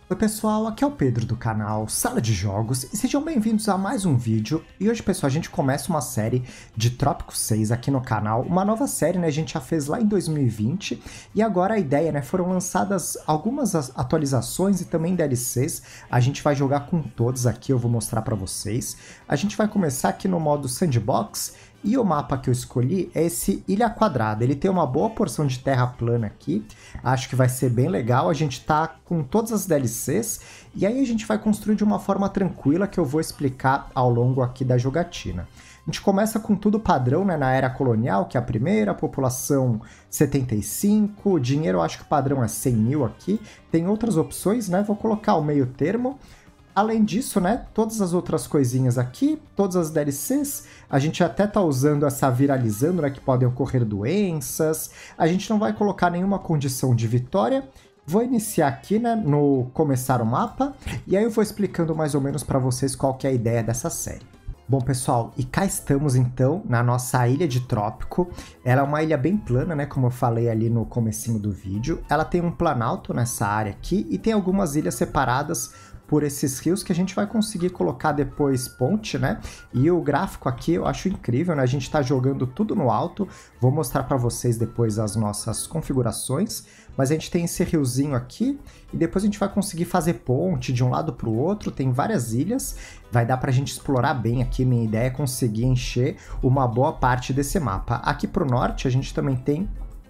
Oi pessoal, aqui é o Pedro do canal Sala de Jogos e sejam bem-vindos a mais um vídeo. E hoje, pessoal, a gente começa uma série de Trópico 6 aqui no canal, uma nova série, né? A gente já fez lá em 2020 e agora a ideia, né? Foram lançadas algumas atualizações e também DLCs. A gente vai jogar com todos aqui, eu vou mostrar pra vocês. A gente vai começar aqui no modo Sandbox. E o mapa que eu escolhi é esse Ilha Quadrada. Ele tem uma boa porção de terra plana aqui. Acho que vai ser bem legal. A gente tá com todas as DLCs. E aí a gente vai construir de uma forma tranquila que eu vou explicar ao longo aqui da jogatina. A gente começa com tudo padrão, né, na Era Colonial, que é a primeira, população 75, o dinheiro eu acho que o padrão é 100 mil aqui. Tem outras opções, né? Vou colocar o meio termo. Além disso, né, todas as outras coisinhas aqui, todas as DLCs, a gente até tá usando essa viralizando, né, que podem ocorrer doenças. A gente não vai colocar nenhuma condição de vitória. Vou iniciar aqui, né, no começar o mapa, e aí eu vou explicando mais ou menos para vocês qual que é a ideia dessa série. Bom, pessoal, e cá estamos então na nossa ilha de Trópico. Ela é uma ilha bem plana, né, como eu falei ali no comecinho do vídeo. Ela tem um planalto nessa área aqui e tem algumas ilhas separadas por esses rios que a gente vai conseguir colocar depois ponte, né? E o gráfico aqui eu acho incrível, né? A gente tá jogando tudo no alto. Vou mostrar para vocês depois as nossas configurações. Mas a gente tem esse riozinho aqui e depois a gente vai conseguir fazer ponte de um lado para o outro. Tem várias ilhas, vai dar para a gente explorar bem aqui. Minha ideia é conseguir encher uma boa parte desse mapa. Aqui para o norte a gente também tem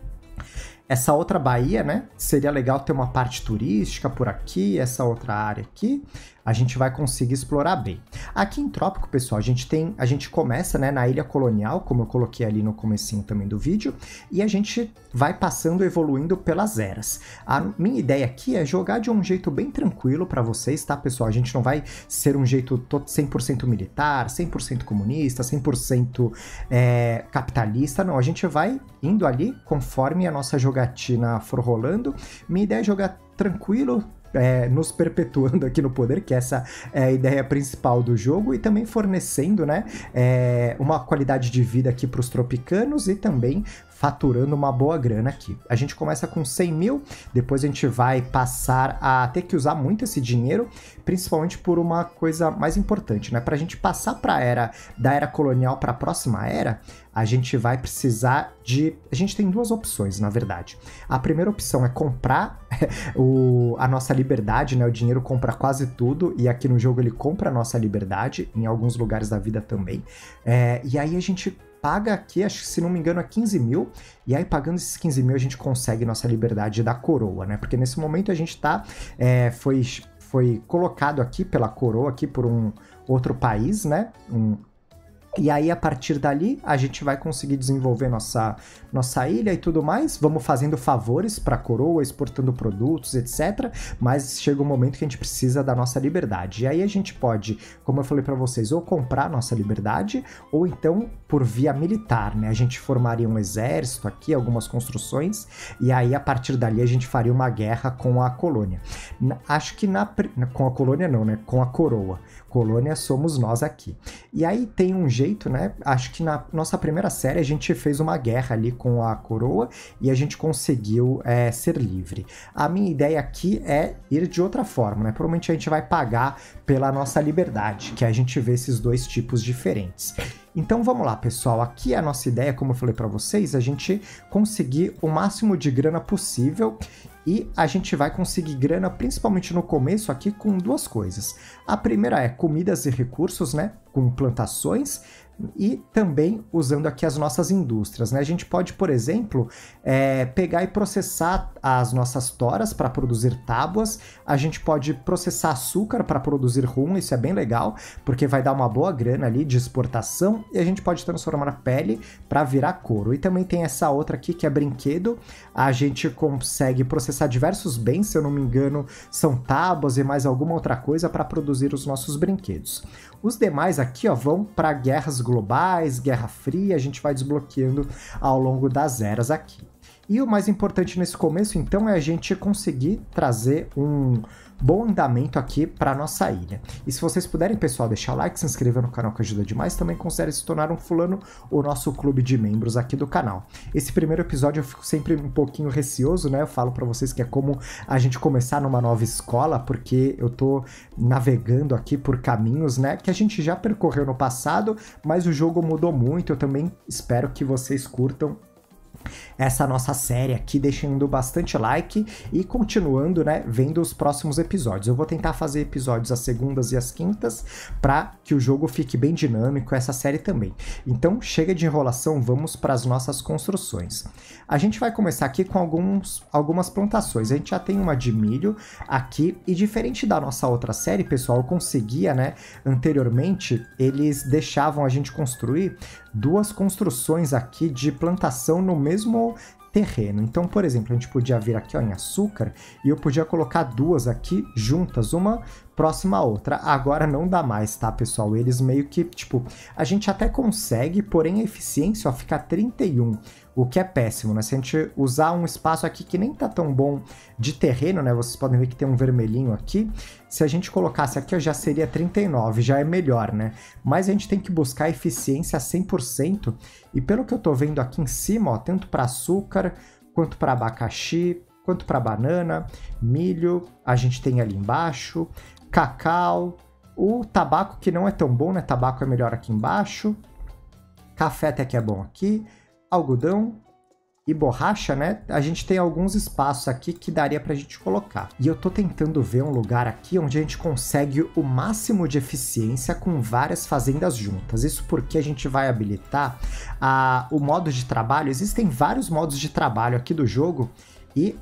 essa outra baía, né? Seria legal ter uma parte turística por aqui, essa outra área aqui. A gente vai conseguir explorar bem. Aqui em Trópico, pessoal, a gente começa, né, na Ilha Colonial, como eu coloquei ali no comecinho também do vídeo, e a gente vai passando, evoluindo pelas eras. A minha ideia aqui é jogar de um jeito bem tranquilo para vocês, tá, pessoal? A gente não vai ser um jeito 100% militar, 100% comunista, 100% capitalista, não. A gente vai indo ali conforme a nossa jogatina for rolando. Minha ideia é jogar tranquilo, nos perpetuando aqui no poder, que essa é a ideia principal do jogo, e também fornecendo, né, uma qualidade de vida aqui para os tropicanos e também faturando uma boa grana aqui. A gente começa com 100 mil, depois a gente vai passar a ter que usar muito esse dinheiro, principalmente por uma coisa mais importante, né? Para a gente passar para da era colonial para a próxima era, a gente vai precisar de... A gente tem duas opções, na verdade. A primeira opção é comprar a nossa liberdade, né? O dinheiro compra quase tudo, e aqui no jogo ele compra a nossa liberdade, em alguns lugares da vida também. E aí a gente paga aqui, acho que se não me engano é 15 mil, e aí pagando esses 15 mil a gente consegue nossa liberdade da coroa, né? Porque nesse momento a gente tá... foi colocado aqui pela coroa, aqui por um outro país, né? E aí, a partir dali, a gente vai conseguir desenvolver nossa ilha e tudo mais. Vamos fazendo favores para a coroa, exportando produtos, etc. Mas chega um momento que a gente precisa da nossa liberdade. E aí a gente pode, como eu falei para vocês, ou comprar nossa liberdade, ou então por via militar, né? A gente formaria um exército aqui, algumas construções, e aí a partir dali a gente faria uma guerra com a colônia. Acho que com a colônia não, né? Com a coroa. Colônia somos nós aqui. E aí tem um jeito, né? Acho que na nossa primeira série a gente fez uma guerra ali com a coroa e a gente conseguiu ser livre. A minha ideia aqui é ir de outra forma, né? Provavelmente a gente vai pagar pela nossa liberdade, que a gente vê esses dois tipos diferentes. Então vamos lá, pessoal, aqui a nossa ideia, como eu falei para vocês, a gente conseguir o máximo de grana possível, e a gente vai conseguir grana principalmente no começo aqui com duas coisas. A primeira é comidas e recursos, né, com plantações, e também usando aqui as nossas indústrias, né? A gente pode, por exemplo, pegar e processar as nossas toras para produzir tábuas, a gente pode processar açúcar para produzir rum, isso é bem legal, porque vai dar uma boa grana ali de exportação, e a gente pode transformar a pele para virar couro. E também tem essa outra aqui que é brinquedo, a gente consegue processar diversos bens, se eu não me engano, são tábuas e mais alguma outra coisa para produzir os nossos brinquedos. Os demais aqui, ó, vão para guerras globais, Guerra Fria, a gente vai desbloqueando ao longo das eras aqui. E o mais importante nesse começo, então, é a gente conseguir trazer bom andamento aqui para nossa ilha. E se vocês puderem, pessoal, deixar o like, se inscrever no canal que ajuda demais, também considere se tornar um fulano o nosso clube de membros aqui do canal. Esse primeiro episódio eu fico sempre um pouquinho receoso, né? Eu falo para vocês que é como a gente começar numa nova escola, porque eu tô navegando aqui por caminhos, né, que a gente já percorreu no passado, mas o jogo mudou muito. Eu também espero que vocês curtam essa nossa série aqui, deixando bastante like e continuando, né, vendo os próximos episódios. Eu vou tentar fazer episódios às segundas e às quintas para que o jogo fique bem dinâmico, essa série também. Então, chega de enrolação, vamos para as nossas construções. A gente vai começar aqui com algumas plantações. A gente já tem uma de milho aqui e diferente da nossa outra série, pessoal, eu conseguia, né, anteriormente, eles deixavam a gente construir duas construções aqui de plantação no mesmo terreno. Então, por exemplo, a gente podia vir aqui, ó, em açúcar e eu podia colocar duas aqui juntas, uma próxima à outra. Agora não dá mais, tá, pessoal? Eles meio que, tipo, a gente até consegue, porém a eficiência, ó, fica 31, o que é péssimo, né? Se a gente usar um espaço aqui que nem tá tão bom de terreno, né? Vocês podem ver que tem um vermelhinho aqui. Se a gente colocasse aqui, ó, já seria 39, já é melhor, né? Mas a gente tem que buscar eficiência a 100%. E pelo que eu tô vendo aqui em cima, ó, tanto para açúcar, quanto para abacaxi, quanto para banana, milho, a gente tem ali embaixo, cacau, o tabaco que não é tão bom, né? Tabaco é melhor aqui embaixo, café até que é bom aqui, algodão e borracha, né? A gente tem alguns espaços aqui que daria pra gente colocar. E eu tô tentando ver um lugar aqui onde a gente consegue o máximo de eficiência com várias fazendas juntas. Isso porque a gente vai habilitar o modo de trabalho. Existem vários modos de trabalho aqui do jogo e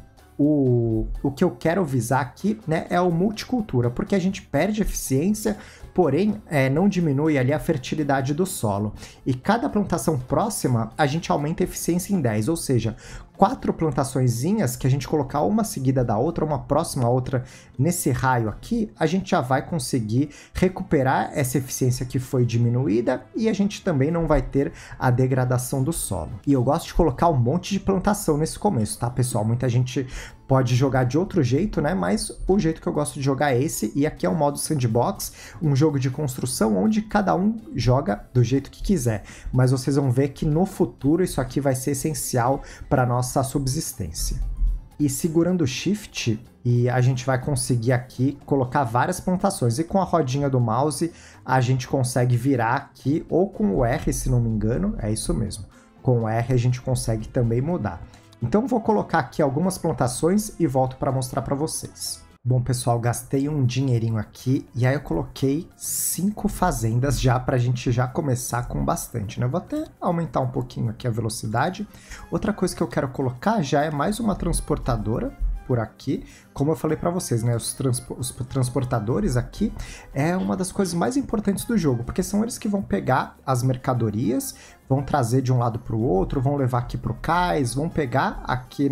o que eu quero visar aqui, né, é o multicultura, porque a gente perde eficiência, porém não diminui ali a fertilidade do solo. E cada plantação próxima, a gente aumenta a eficiência em 10, ou seja, 4 plantaçõezinhas que a gente colocar uma seguida da outra, uma próxima a outra nesse raio aqui, a gente já vai conseguir recuperar essa eficiência que foi diminuída e a gente também não vai ter a degradação do solo. E eu gosto de colocar um monte de plantação nesse começo, tá, pessoal? Muita gente pode jogar de outro jeito, né? Mas o jeito que eu gosto de jogar é esse, e aqui é um modo sandbox, um jogo de construção onde cada um joga do jeito que quiser. Mas vocês vão ver que no futuro isso aqui vai ser essencial para nossa subsistência. E segurando o Shift, e a gente vai conseguir aqui colocar várias plantações. E com a rodinha do mouse, a gente consegue virar aqui, ou com o R, se não me engano, é isso mesmo. Com o R a gente consegue também mudar. Então vou colocar aqui algumas plantações e volto para mostrar para vocês. Bom, pessoal, gastei um dinheirinho aqui e aí eu coloquei 5 fazendas já para a gente já começar com bastante, né? Eu vou até aumentar um pouquinho aqui a velocidade. Outra coisa que eu quero colocar já é mais uma transportadora por aqui. Como eu falei para vocês, né, os transportadores aqui é uma das coisas mais importantes do jogo, porque são eles que vão pegar as mercadorias, vão trazer de um lado para o outro, vão levar aqui para o cais, vão pegar aqui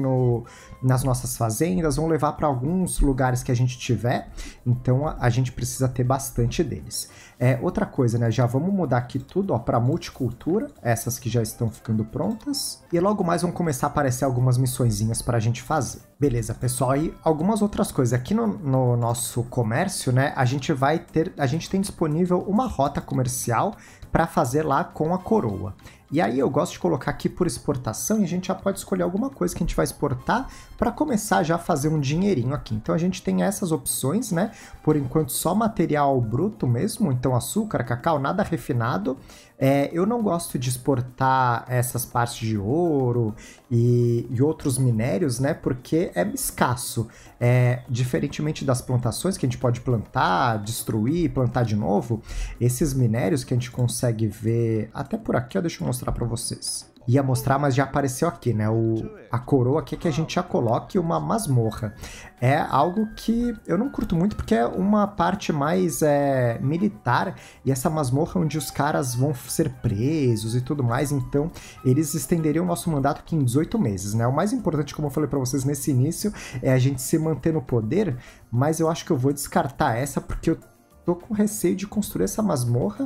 nas nossas fazendas, vão levar para alguns lugares que a gente tiver, então a gente precisa ter bastante deles. Outra coisa, né, já vamos mudar aqui tudo para multicultura, essas que já estão ficando prontas, e logo mais vão começar a aparecer algumas missõezinhas para a gente fazer. Beleza, pessoal, e algumas outras coisas. Aqui no nosso comércio, né, a gente tem disponível uma rota comercial para fazer lá com a coroa. E aí eu gosto de colocar aqui por exportação e a gente já pode escolher alguma coisa que a gente vai exportar para começar já a fazer um dinheirinho aqui. Então a gente tem essas opções, né? Por enquanto só material bruto mesmo, então açúcar, cacau, nada refinado. Eu não gosto de exportar essas partes de ouro e outros minérios, né? Porque é escasso. Diferentemente das plantações que a gente pode plantar, destruir, plantar de novo, esses minérios que a gente consegue ver até por aqui, ó, deixa eu mostrar para vocês. Ia mostrar, mas já apareceu aqui, né? A coroa aqui que a gente já coloque uma masmorra. É algo que eu não curto muito porque é uma parte mais militar e essa masmorra onde os caras vão ser presos e tudo mais, então eles estenderiam o nosso mandato aqui em 18 meses, né? O mais importante, como eu falei para vocês nesse início, é a gente se manter no poder, mas eu acho que eu vou descartar essa porque eu tô com receio de construir essa masmorra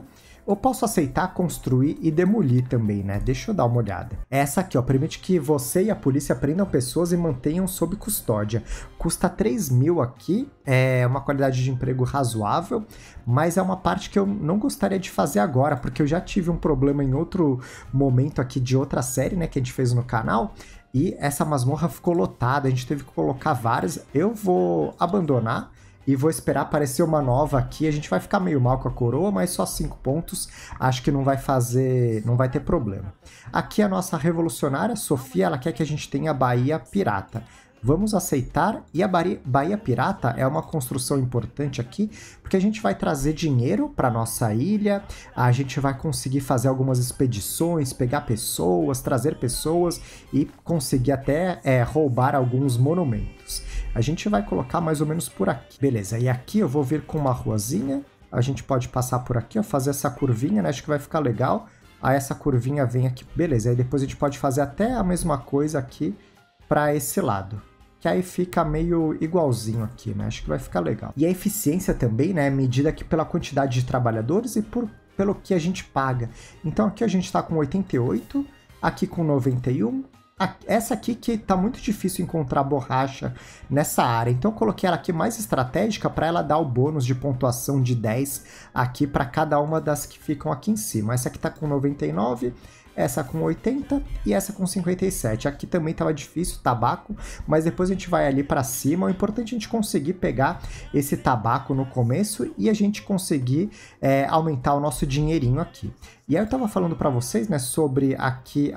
Eu posso aceitar, construir e demolir também, né? Deixa eu dar uma olhada. Essa aqui, ó, permite que você e a polícia prendam pessoas e mantenham sob custódia. Custa 3 mil aqui, é uma qualidade de emprego razoável, mas é uma parte que eu não gostaria de fazer agora, porque eu já tive um problema em outro momento aqui de outra série, né, que a gente fez no canal, e essa masmorra ficou lotada, a gente teve que colocar várias. Eu vou abandonar e vou esperar aparecer uma nova aqui. A gente vai ficar meio mal com a coroa, mas só 5 pontos. Acho que não vai ter problema. Aqui a nossa revolucionária, Sofia, ela quer que a gente tenha a Baía Pirata. Vamos aceitar, e a Baía Pirata é uma construção importante aqui, porque a gente vai trazer dinheiro para nossa ilha, a gente vai conseguir fazer algumas expedições, pegar pessoas, trazer pessoas e conseguir até roubar alguns monumentos. A gente vai colocar mais ou menos por aqui. Beleza, e aqui eu vou vir com uma ruazinha, a gente pode passar por aqui, ó, fazer essa curvinha, né? Acho que vai ficar legal. Aí essa curvinha vem aqui, beleza, aí depois a gente pode fazer até a mesma coisa aqui para esse lado, que aí fica meio igualzinho aqui, né? Acho que vai ficar legal. E a eficiência também, né, é medida aqui pela quantidade de trabalhadores e pelo que a gente paga. Então aqui a gente tá com 88, aqui com 91, essa aqui que tá muito difícil encontrar borracha nessa área, então eu coloquei ela aqui mais estratégica para ela dar o bônus de pontuação de 10 aqui para cada uma das que ficam aqui em cima. Essa aqui tá com 99, essa com 80 e essa com 57. Aqui também estava difícil, tabaco, mas depois a gente vai ali para cima. O importante é a gente conseguir pegar esse tabaco no começo e a gente conseguir aumentar o nosso dinheirinho aqui. E aí eu estava falando para vocês, né, sobre aqui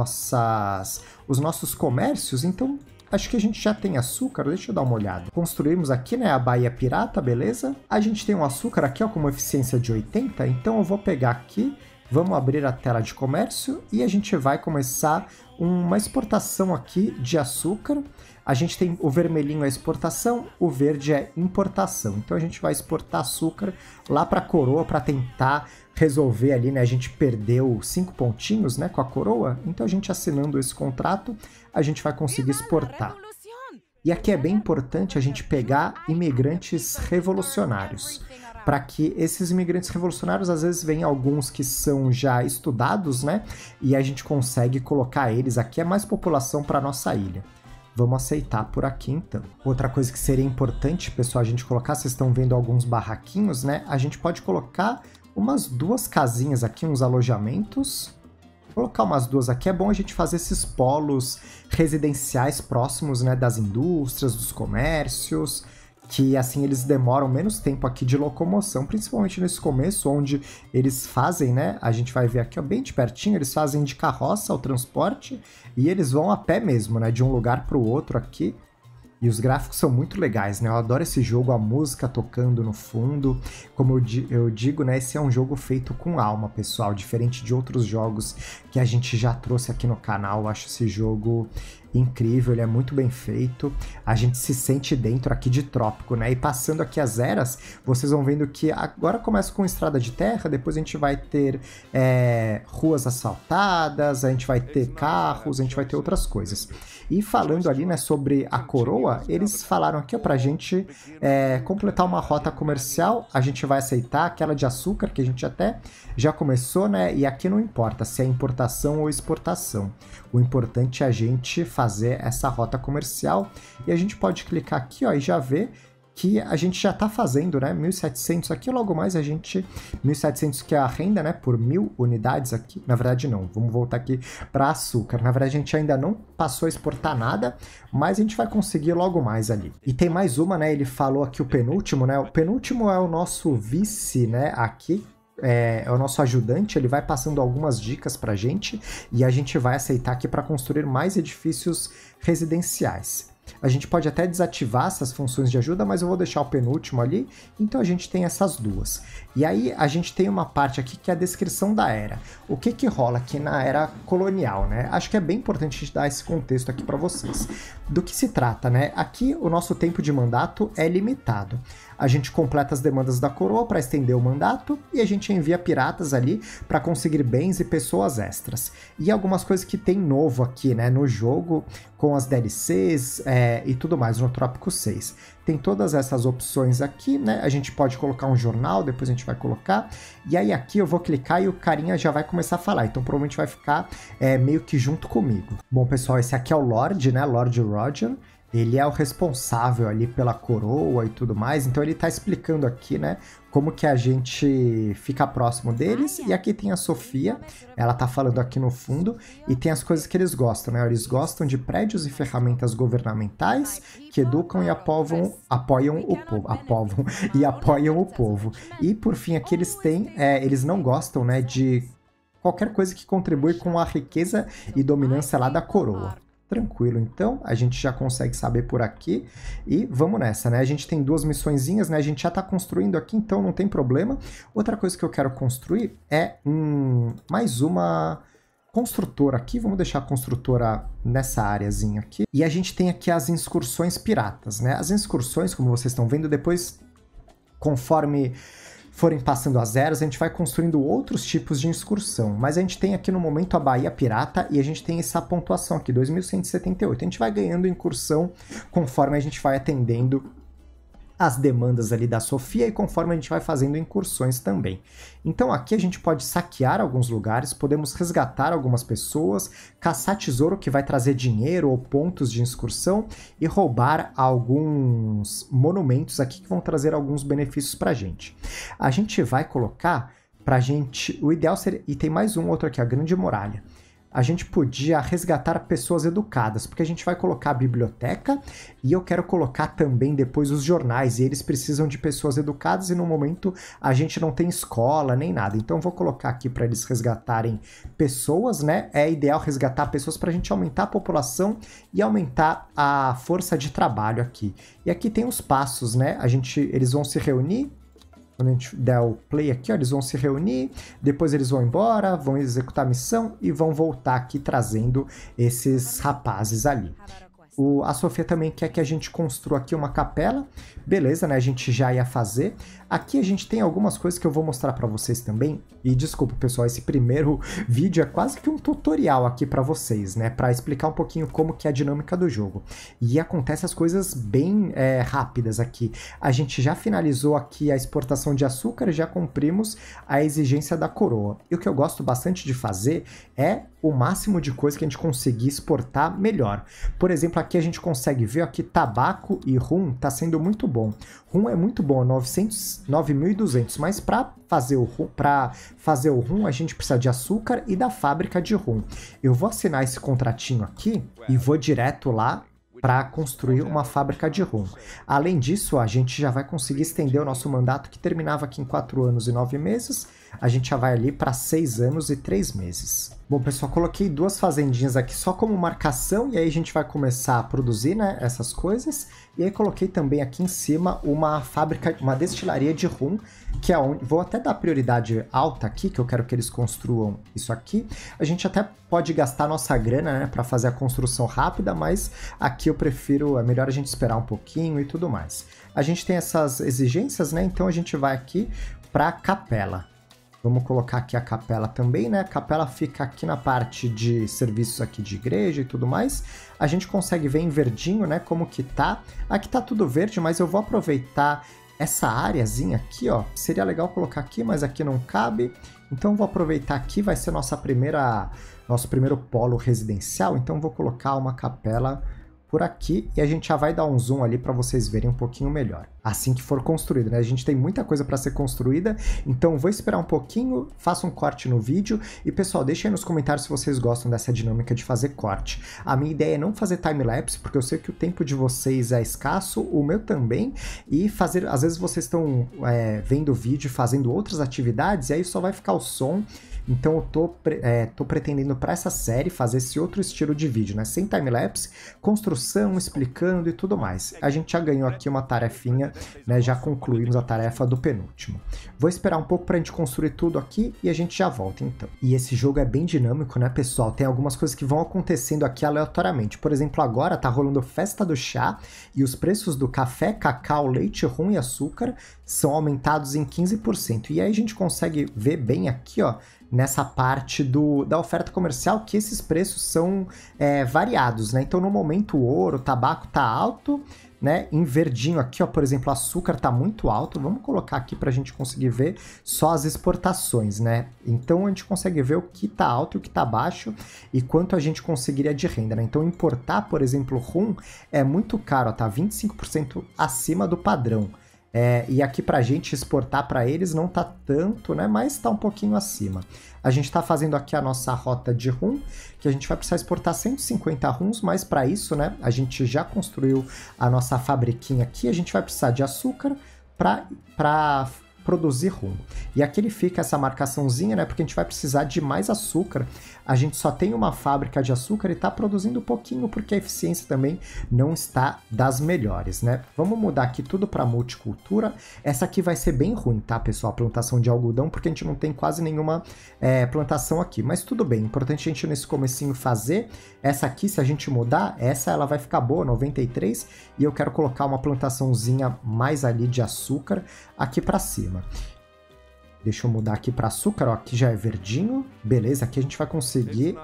os nossos comércios, então acho que a gente já tem açúcar, deixa eu dar uma olhada. Construímos aqui, né, a Baía Pirata, beleza? A gente tem um açúcar aqui, ó, com uma eficiência de 80, então eu vou pegar aqui. Vamos abrir a tela de comércio e a gente vai começar uma exportação aqui de açúcar. A gente tem o vermelhinho é exportação, o verde é importação. Então a gente vai exportar açúcar lá para a coroa para tentar resolver ali, né? A gente perdeu 5 pontinhos, né, com a coroa. Então a gente assinando esse contrato, a gente vai conseguir exportar. E aqui é bem importante a gente pegar imigrantes revolucionários, para que esses imigrantes revolucionários, às vezes, vêm alguns que são já estudados, né? E a gente consegue colocar eles aqui, é mais população para nossa ilha. Vamos aceitar por aqui, então. Outra coisa que seria importante, pessoal, a gente colocar, vocês estão vendo alguns barraquinhos, né? A gente pode colocar umas 2 casinhas aqui, uns alojamentos. Colocar umas 2 aqui, é bom a gente fazer esses polos residenciais próximos, né, das indústrias, dos comércios, que assim eles demoram menos tempo aqui de locomoção, principalmente nesse começo, onde eles fazem, né, a gente vai ver aqui, ó, bem de pertinho, eles fazem de carroça o transporte e eles vão a pé mesmo, né, de um lugar para o outro aqui. E os gráficos são muito legais, né? Eu adoro esse jogo, a música tocando no fundo. Como eu digo, né? Esse é um jogo feito com alma, pessoal. Diferente de outros jogos que a gente já trouxe aqui no canal. Eu acho esse jogo incrível, ele é muito bem feito. A gente se sente dentro aqui de Trópico, né? E passando aqui as eras, vocês vão vendo que agora começa com estrada de terra, depois a gente vai ter ruas asfaltadas, a gente vai ter carros, a gente vai ter outras coisas. E falando ali, né, sobre a coroa, eles falaram aqui, ó, pra gente completar uma rota comercial, a gente vai aceitar aquela de açúcar, que a gente até já começou, né, e aqui não importa se é importação ou exportação. O importante é a gente fazer essa rota comercial, e a gente pode clicar aqui, ó, e já ver que a gente já está fazendo, né, 1.700 aqui, logo mais a gente, 1.700 que é a renda, né, por 1.000 unidades aqui, na verdade não, vamos voltar aqui para açúcar, na verdade a gente ainda não passou a exportar nada, mas a gente vai conseguir logo mais ali. E tem mais uma, né, ele falou aqui o penúltimo, né, o penúltimo é o nosso vice, né, aqui, é o nosso ajudante, ele vai passando algumas dicas pra gente e a gente vai aceitar aqui para construir mais edifícios residenciais. A gente pode até desativar essas funções de ajuda, mas eu vou deixar o penúltimo ali, então a gente tem essas duas. E aí a gente tem uma parte aqui que é a descrição da era. O que que rola aqui na era colonial, né? Acho que é bem importante a gente dar esse contexto aqui para vocês. Do que se trata, né? Aqui o nosso tempo de mandato é limitado. A gente completa as demandas da coroa para estender o mandato e a gente envia piratas ali para conseguir bens e pessoas extras. E algumas coisas que tem novo aqui, né, no jogo, com as DLCs, e tudo mais no Trópico 6. Tem todas essas opções aqui, né? A gente pode colocar um jornal, depois a gente vai colocar. E aí aqui eu vou clicar e o carinha já vai começar a falar. Então provavelmente vai ficar meio que junto comigo. Bom, pessoal, esse aqui é o Lorde, né? Lord Roger. Ele é o responsável ali pela coroa e tudo mais, então ele tá explicando aqui, né, como que a gente fica próximo deles. E aqui tem a Sofia, ela tá falando aqui no fundo, e tem as coisas que eles gostam, né, eles gostam de prédios e ferramentas governamentais que educam e apoiam o povo. E por fim aqui eles têm, eles não gostam, né, de qualquer coisa que contribui com a riqueza e dominância lá da coroa. Tranquilo, então, a gente já consegue saber por aqui e vamos nessa, né? A gente tem duas missõezinhas, né? A gente já tá construindo aqui, então não tem problema. Outra coisa que eu quero construir é mais uma construtora aqui. Vamos deixar a construtora nessa áreazinha aqui. E a gente tem aqui as excursões piratas, né? As excursões, como vocês estão vendo, depois, conforme forem passando as eras, a gente vai construindo outros tipos de excursão. Mas a gente tem aqui no momento a Baía Pirata e a gente tem essa pontuação aqui, 2178. A gente vai ganhando incursão conforme a gente vai atendendo as demandas ali da Sofia e conforme a gente vai fazendo incursões também. Então aqui a gente pode saquear alguns lugares, podemos resgatar algumas pessoas, caçar tesouro que vai trazer dinheiro ou pontos de excursão e roubar alguns monumentos aqui que vão trazer alguns benefícios pra gente. A gente vai colocar pra gente, o ideal seria, e tem mais um outro aqui, a Grande Muralha. A gente podia resgatar pessoas educadas, porque a gente vai colocar a biblioteca e eu quero colocar também depois os jornais, e eles precisam de pessoas educadas e no momento a gente não tem escola nem nada. Então eu vou colocar aqui para eles resgatarem pessoas, né? É ideal resgatar pessoas para a gente aumentar a população e aumentar a força de trabalho aqui. E aqui tem os passos, né? Eles vão se reunir. Quando a gente der o play aqui, ó, eles vão se reunir, depois eles vão embora, vão executar a missão e vão voltar aqui trazendo esses rapazes ali. A Sofia também quer que a gente construa aqui uma capela. Beleza, né? A gente já ia fazer. Aqui a gente tem algumas coisas que eu vou mostrar para vocês também. E desculpa, pessoal, esse primeiro vídeo é quase que um tutorial aqui para vocês, né? Para explicar um pouquinho como que é a dinâmica do jogo. E acontece as coisas bem rápidas aqui. A gente já finalizou aqui a exportação de açúcar, já cumprimos a exigência da coroa. E o que eu gosto bastante de fazer é o máximo de coisa que a gente conseguir exportar, melhor. Por exemplo, aqui a gente consegue ver aqui tabaco e rum tá sendo muito bom. Rum é muito bom, 9.200, mas para fazer o rum a gente precisa de açúcar e da fábrica de rum. Eu vou assinar esse contratinho aqui e vou direto lá para construir uma fábrica de rum. Além disso, a gente já vai conseguir estender o nosso mandato que terminava aqui em 4 anos e 9 meses. A gente já vai ali para 6 anos e 3 meses. Bom, pessoal, coloquei duas fazendinhas aqui só como marcação e aí a gente vai começar a produzir, né, essas coisas. E aí coloquei também aqui em cima uma fábrica, uma destilaria de rum, que é onde vou até dar prioridade alta aqui, que eu quero que eles construam isso aqui. A gente até pode gastar nossa grana, né, para fazer a construção rápida, mas aqui eu prefiro, é melhor a gente esperar um pouquinho e tudo mais. A gente tem essas exigências, né, então a gente vai aqui para a capela. Vamos colocar aqui a capela também, né? A capela fica aqui na parte de serviços aqui de igreja e tudo mais. A gente consegue ver em verdinho, né, como que tá. Aqui tá tudo verde, mas eu vou aproveitar essa áreazinha aqui, ó. Seria legal colocar aqui, mas aqui não cabe. Então vou aproveitar aqui, vai ser nosso primeiro polo residencial. Então vou colocar uma capela por aqui e a gente já vai dar um zoom ali para vocês verem um pouquinho melhor. Assim que for construído, né? A gente tem muita coisa para ser construída, então vou esperar um pouquinho, faço um corte no vídeo e, pessoal, deixem aí nos comentários se vocês gostam dessa dinâmica de fazer corte. A minha ideia é não fazer time-lapse, porque eu sei que o tempo de vocês é escasso, o meu também, e às vezes vocês estão vendo o vídeo, fazendo outras atividades, e aí só vai ficar o som. Então eu tô pretendendo para essa série fazer esse outro estilo de vídeo, né? Sem time-lapse, construção, explicando e tudo mais. A gente já ganhou aqui uma tarefinha né, já concluímos a tarefa do penúltimo. Vou esperar um pouco para a gente construir tudo aqui e a gente já volta então. E esse jogo é bem dinâmico, né, pessoal? Tem algumas coisas que vão acontecendo aqui aleatoriamente. Por exemplo, agora tá rolando festa do chá e os preços do café, cacau, leite, rum e açúcar são aumentados em 15%. E aí a gente consegue ver bem aqui, ó, nessa parte da oferta comercial, que esses preços são variados, né? Então, no momento, o ouro, o tabaco tá alto, né? Em verdinho aqui, ó, por exemplo, o açúcar tá muito alto. Vamos colocar aqui para a gente conseguir ver só as exportações, né? Então, a gente consegue ver o que tá alto e o que tá baixo e quanto a gente conseguiria de renda, né? Então, importar, por exemplo, rum é muito caro, ó, tá 25% acima do padrão. E aqui pra gente exportar para eles não tá tanto, né? Mas tá um pouquinho acima. A gente tá fazendo aqui a nossa rota de rum, que a gente vai precisar exportar 150 rums, mas para isso, né? A gente já construiu a nossa fabriquinha aqui, a gente vai precisar de açúcar para produzir rum. E aqui ele fica essa marcaçãozinha, né? Porque a gente vai precisar de mais açúcar. A gente só tem uma fábrica de açúcar e está produzindo pouquinho porque a eficiência também não está das melhores, né? Vamos mudar aqui tudo para multicultura. Essa aqui vai ser bem ruim, tá, pessoal? A plantação de algodão, porque a gente não tem quase nenhuma plantação aqui. Mas tudo bem, importante a gente nesse comecinho fazer. Essa aqui, se a gente mudar, ela vai ficar boa, 93. E eu quero colocar uma plantaçãozinha mais ali de açúcar aqui para cima. Deixa eu mudar aqui para açúcar, ó, aqui já é verdinho. Beleza, aqui a gente vai conseguir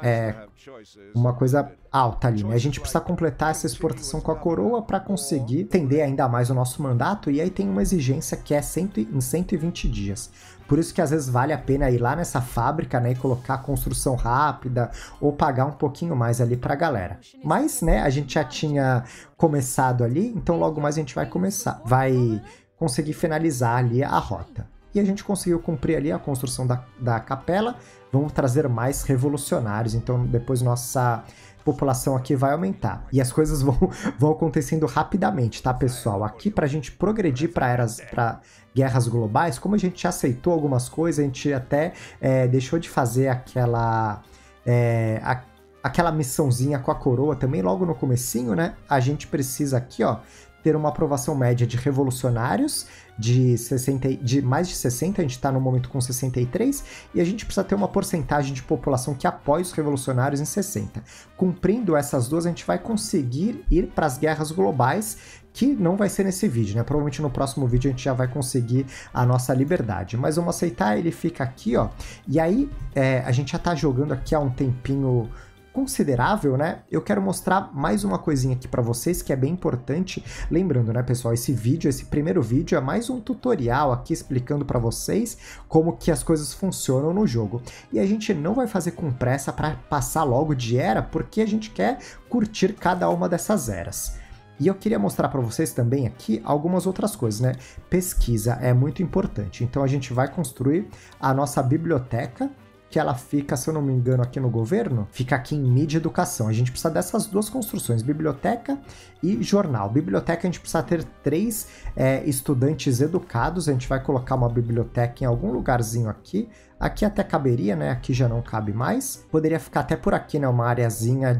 uma coisa alta ali, né? A gente precisa completar essa exportação com a coroa para conseguir estender ainda mais o nosso mandato, e aí tem uma exigência que é em 120 dias. Por isso que às vezes vale a pena ir lá nessa fábrica, né, e colocar construção rápida ou pagar um pouquinho mais ali para a galera. Mas, né, a gente já tinha começado ali, então logo mais a gente vai conseguir finalizar ali a rota. E a gente conseguiu cumprir ali a construção da capela. Vamos trazer mais revolucionários, então depois nossa população aqui vai aumentar. E as coisas vão acontecendo rapidamente, tá, pessoal? Aqui, para a gente progredir para guerras globais, como a gente já aceitou algumas coisas, a gente até deixou de fazer aquela missãozinha com a coroa também logo no comecinho, né? A gente precisa aqui, ó, ter uma aprovação média de revolucionários de mais de 60, a gente está no momento com 63, e a gente precisa ter uma porcentagem de população que apoie os revolucionários em 60. Cumprindo essas duas, a gente vai conseguir ir para as guerras globais, que não vai ser nesse vídeo, né? Provavelmente no próximo vídeo a gente já vai conseguir a nossa liberdade. Mas vamos aceitar, ele fica aqui, ó. E aí, a gente já tá jogando aqui há um tempinho considerável, né? Eu quero mostrar mais uma coisinha aqui para vocês que é bem importante. Lembrando, né, pessoal, esse primeiro vídeo é mais um tutorial aqui explicando para vocês como que as coisas funcionam no jogo. E a gente não vai fazer com pressa para passar logo de era, porque a gente quer curtir cada uma dessas eras. E eu queria mostrar para vocês também aqui algumas outras coisas, né? Pesquisa é muito importante. Então a gente vai construir a nossa biblioteca, que ela fica, se eu não me engano, aqui no governo, fica aqui em mídia e educação. A gente precisa dessas duas construções, biblioteca e jornal. Biblioteca a gente precisa ter 3 estudantes educados, a gente vai colocar uma biblioteca em algum lugarzinho aqui. Aqui até caberia, né? Aqui já não cabe mais. Poderia ficar até por aqui, né? Uma areazinha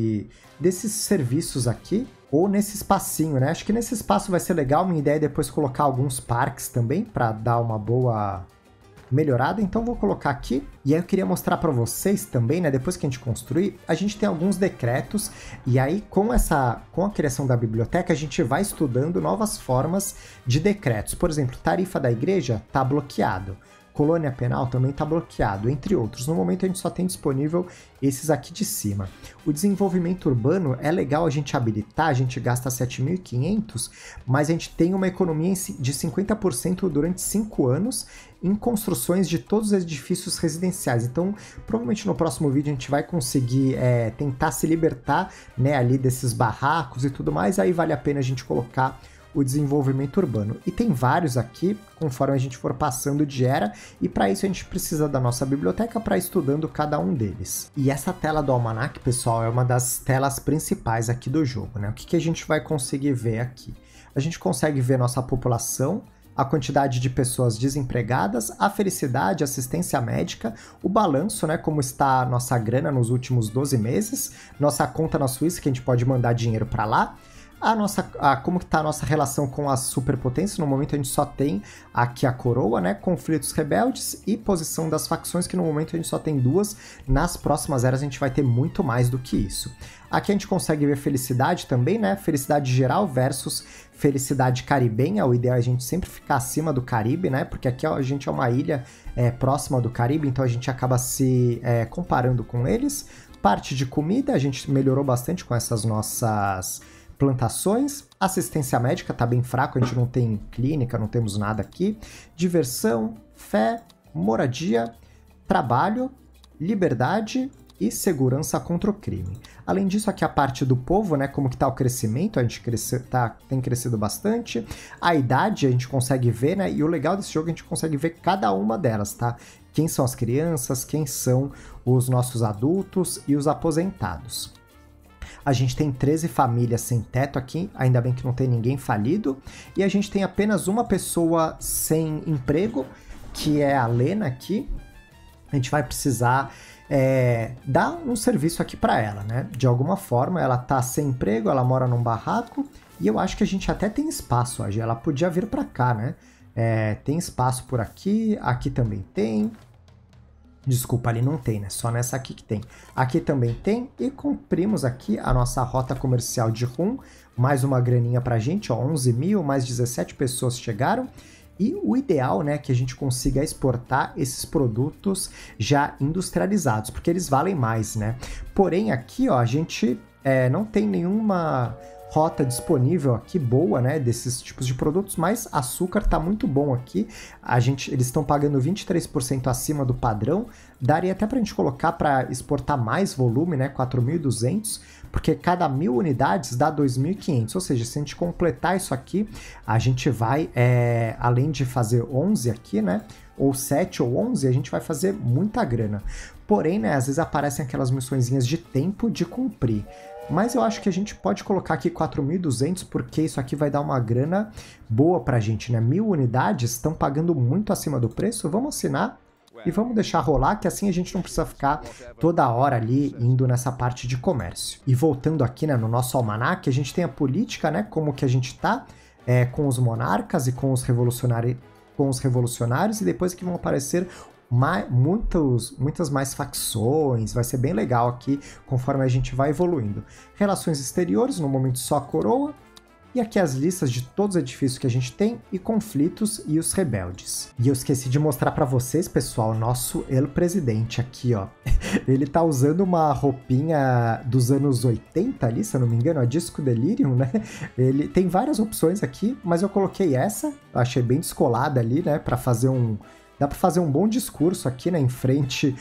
desses serviços aqui. Ou nesse espacinho, né? Acho que nesse espaço vai ser legal. Minha ideia é depois colocar alguns parques também, para dar uma boa melhorada, então vou colocar aqui. E aí eu queria mostrar para vocês também, né, depois que a gente construir, a gente tem alguns decretos, e aí com a criação da biblioteca a gente vai estudando novas formas de decretos. Por exemplo, tarifa da igreja está bloqueado. Colônia penal também está bloqueado, entre outros. No momento a gente só tem disponível esses aqui de cima. O desenvolvimento urbano é legal a gente habilitar, a gente gasta 7.500, mas a gente tem uma economia de 50% durante 5 anos em construções de todos os edifícios residenciais. Então, provavelmente no próximo vídeo a gente vai conseguir tentar se libertar, né, ali desses barracos e tudo mais, aí vale a pena a gente colocar o desenvolvimento urbano. E tem vários aqui, conforme a gente for passando de era, e para isso a gente precisa da nossa biblioteca para estudando cada um deles. E essa tela do almanac, pessoal, é uma das telas principais aqui do jogo, né? O que a gente vai conseguir ver aqui? A gente consegue ver nossa população, a quantidade de pessoas desempregadas, a felicidade, assistência médica, o balanço, né, como está a nossa grana nos últimos 12 meses, nossa conta na Suíça, que a gente pode mandar dinheiro para lá, Como que tá a nossa relação com as superpotências. No momento a gente só tem aqui a coroa, né? Conflitos rebeldes e posição das facções, que no momento a gente só tem 2. Nas próximas eras a gente vai ter muito mais do que isso. Aqui a gente consegue ver felicidade também, né? Felicidade geral versus felicidade caribenha. O ideal é a gente sempre ficar acima do Caribe, né? Porque aqui a gente é uma ilha próxima do Caribe, então a gente acaba se comparando com eles. Parte de comida, a gente melhorou bastante com essas nossas plantações. Assistência médica tá bem fraco, a gente não tem clínica, não temos nada aqui. Diversão, fé, moradia, trabalho, liberdade e segurança contra o crime. Além disso, aqui a parte do povo, né, como que tá o crescimento, a gente tem crescido bastante. A idade a gente consegue ver, né, e o legal desse jogo é que a gente consegue ver cada uma delas, tá? Quem são as crianças, quem são os nossos adultos e os aposentados. A gente tem 13 famílias sem teto aqui, ainda bem que não tem ninguém falido. E a gente tem apenas uma pessoa sem emprego, que é a Lena aqui. A gente vai precisar dar um serviço aqui para ela, né? De alguma forma, ela tá sem emprego, ela mora num barraco. E eu acho que a gente até tem espaço hoje. Ela podia vir para cá, né? Tem espaço por aqui, aqui também tem. Desculpa, ali não tem, né? Só nessa aqui que tem. Aqui também tem. E cumprimos aqui a nossa rota comercial de rum. Mais uma graninha pra gente, ó. 11 mil, mais 17 pessoas chegaram. E o ideal, né, é que a gente consiga exportar esses produtos já industrializados, porque eles valem mais, né? Porém, aqui, ó, a gente não tem nenhuma rota disponível aqui boa, né, desses tipos de produtos, mas açúcar tá muito bom aqui. Eles estão pagando 23% acima do padrão. Daria até pra gente colocar para exportar mais volume, né, 4.200, porque cada 1.000 unidades dá 2.500, ou seja, se a gente completar isso aqui, a gente vai, além de fazer 11 aqui, né, ou 7 ou 11, a gente vai fazer muita grana. Porém, né, às vezes aparecem aquelas missõezinhas de tempo de cumprir. Mas eu acho que a gente pode colocar aqui 4.200, porque isso aqui vai dar uma grana boa pra gente, né? 1.000 unidades estão pagando muito acima do preço. Vamos assinar e vamos deixar rolar, que assim a gente não precisa ficar toda hora ali indo nessa parte de comércio. E voltando aqui, né, no nosso almanaque, a gente tem a política, né? Como que a gente tá com os monarcas e com os revolucionários, e depois que vão aparecer muitas mais facções. Vai ser bem legal aqui conforme a gente vai evoluindo. Relações exteriores, no momento só a coroa. E aqui as listas de todos os edifícios que a gente tem e conflitos e os rebeldes. E eu esqueci de mostrar pra vocês, pessoal, nosso El Presidente aqui, ó. Ele tá usando uma roupinha dos anos 80 ali, se eu não me engano, a Disco Delirium, né? Ele tem várias opções aqui, mas eu coloquei essa, eu achei bem descolada ali, né, pra fazer Dá para fazer um bom discurso aqui, né, em frente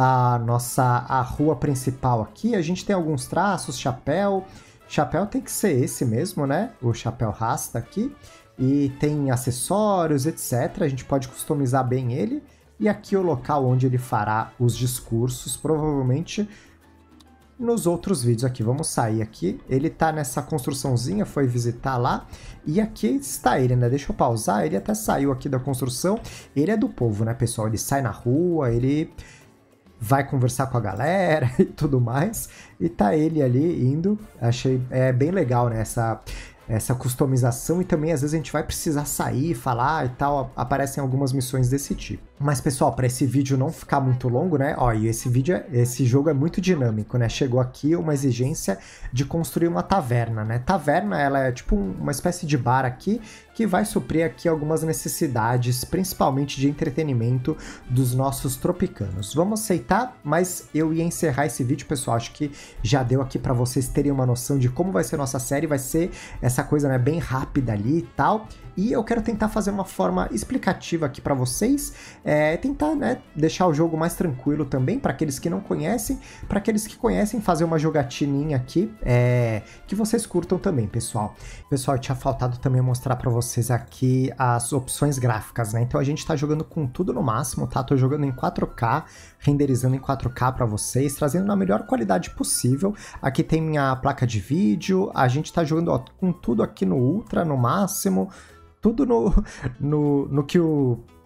à rua principal aqui. A gente tem alguns traços, chapéu. Chapéu tem que ser esse mesmo, né? O chapéu rasta aqui. E tem acessórios, etc. A gente pode customizar bem ele. E aqui o local onde ele fará os discursos, provavelmente nos outros vídeos aqui. Vamos sair aqui. Ele tá nessa construçãozinha, foi visitar lá. E aqui está ele, né? Deixa eu pausar. Ele até saiu aqui da construção. Ele é do povo, né, pessoal? Ele sai na rua, ele vai conversar com a galera e tudo mais. E tá ele ali indo. Achei bem legal, né? Essa customização, e também às vezes a gente vai precisar sair, falar e tal, aparecem algumas missões desse tipo. Mas pessoal, para esse vídeo não ficar muito longo, né, ó, e esse jogo é muito dinâmico, né, chegou aqui uma exigência de construir uma taverna, né, taverna ela é tipo uma espécie de bar aqui, que vai suprir aqui algumas necessidades, principalmente de entretenimento dos nossos tropicanos. Vamos aceitar, mas eu ia encerrar esse vídeo, pessoal, acho que já deu aqui para vocês terem uma noção de como vai ser nossa série, vai ser essa coisa, né, bem rápida ali e tal. E eu quero tentar fazer uma forma explicativa aqui para vocês, tentar, né, deixar o jogo mais tranquilo também, para aqueles que não conhecem, para aqueles que conhecem, fazer uma jogatininha aqui, que vocês curtam também, pessoal. Pessoal, tinha faltado também mostrar para vocês aqui as opções gráficas, né, então a gente tá jogando com tudo no máximo, tá, tô jogando em 4K, renderizando em 4K para vocês, trazendo na melhor qualidade possível. Aqui tem minha placa de vídeo, a gente tá jogando, ó, com tudo aqui no Ultra, no máximo, tudo no que o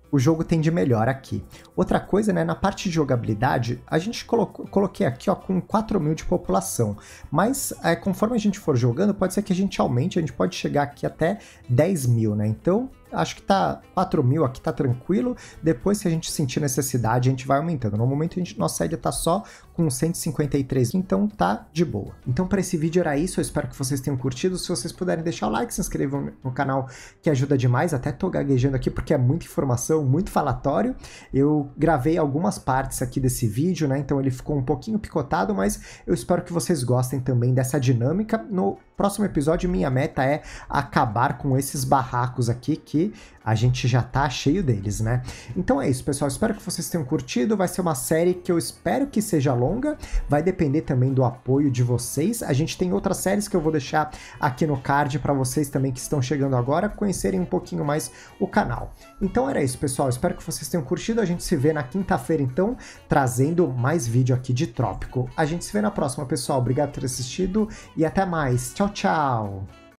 o jogo tem de melhor aqui. Outra coisa, né, na parte de jogabilidade, a gente coloquei aqui ó, com 4.000 de população, mas conforme a gente for jogando, pode ser que a gente aumente, a gente pode chegar aqui até 10.000, né, então acho que tá 4.000 aqui, tá tranquilo. Depois, se a gente sentir necessidade, a gente vai aumentando. No momento, nossa série tá só com 153, então tá de boa. Então, para esse vídeo era isso. Eu espero que vocês tenham curtido. Se vocês puderem deixar o like, se inscrevam no canal, que ajuda demais. Até tô gaguejando aqui, porque é muita informação, muito falatório. Eu gravei algumas partes aqui desse vídeo, né? Então, ele ficou um pouquinho picotado, mas eu espero que vocês gostem também dessa dinâmica. No próximo episódio, minha meta é acabar com esses barracos aqui, que a gente já tá cheio deles, né? Então é isso, pessoal. Espero que vocês tenham curtido. Vai ser uma série que eu espero que seja longa. Vai depender também do apoio de vocês. A gente tem outras séries que eu vou deixar aqui no card para vocês também que estão chegando agora conhecerem um pouquinho mais o canal. Então era isso, pessoal. Espero que vocês tenham curtido. A gente se vê na quinta-feira, então, trazendo mais vídeo aqui de Trópico. A gente se vê na próxima, pessoal. Obrigado por ter assistido e até mais. Tchau, tchau!